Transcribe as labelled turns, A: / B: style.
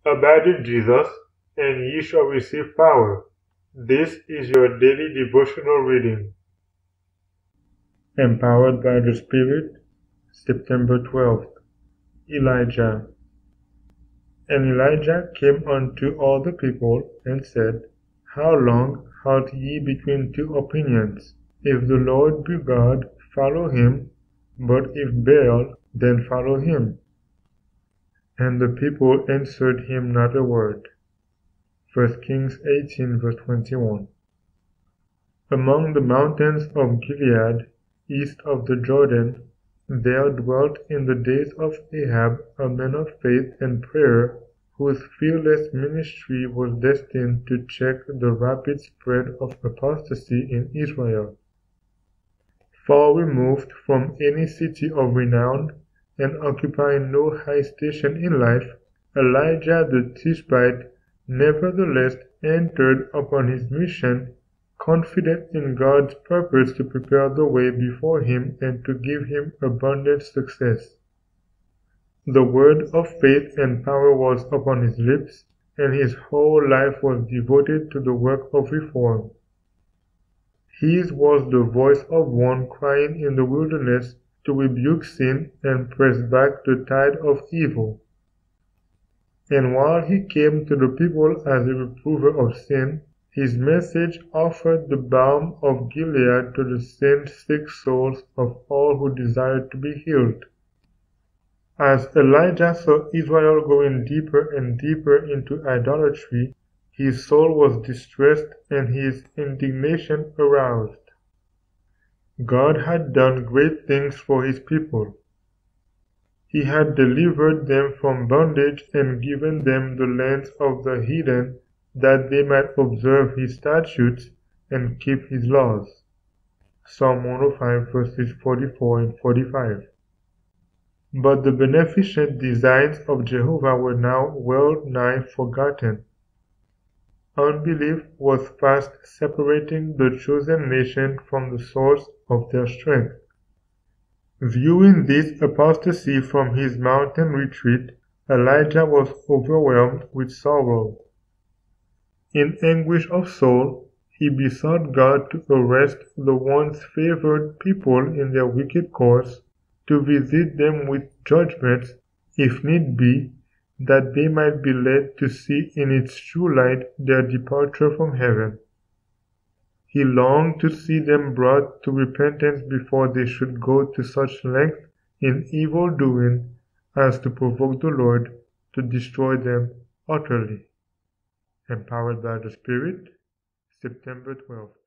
A: Abide in Jesus, and ye shall receive power. This is your daily devotional reading. Empowered by the Spirit, September 12th, Elijah. And Elijah came unto all the people, and said, How long halt ye between two opinions? If the Lord be God, follow him, but if Baal, then follow him. And the people answered him not a word. 1 Kings 18 verse 21. Among the mountains of Gilead, east of the Jordan, there dwelt in the days of Ahab a man of faith and prayer, whose fearless ministry was destined to check the rapid spread of apostasy in Israel. Far removed from any city of renown, and occupying no high station in life, Elijah the Tishbite nevertheless entered upon his mission, confident in God's purpose to prepare the way before him and to give him abundant success. The word of faith and power was upon his lips, and his whole life was devoted to the work of reform. His was the voice of one crying in the wilderness to rebuke sin and press back the tide of evil. And while he came to the people as a reprover of sin, his message offered the balm of Gilead to the sin-sick souls of all who desired to be healed. As Elijah saw Israel going deeper and deeper into idolatry, his soul was distressed and his indignation aroused. God had done great things for his people. He had delivered them from bondage and given them the lands of the heathen, that they might observe his statutes and keep his laws. Psalm 105 verses 44 and 45. But the beneficent designs of Jehovah were now well nigh forgotten. Unbelief was fast separating the chosen nation from the source of their strength. Viewing this apostasy from his mountain retreat, Elijah was overwhelmed with sorrow. In anguish of soul, he besought God to arrest the once favored people in their wicked course, to visit them with judgments, if need be, that they might be led to see in its true light their departure from heaven. He longed to see them brought to repentance before they should go to such length in evil doing as to provoke the Lord to destroy them utterly. Empowered by the Spirit, September 12th.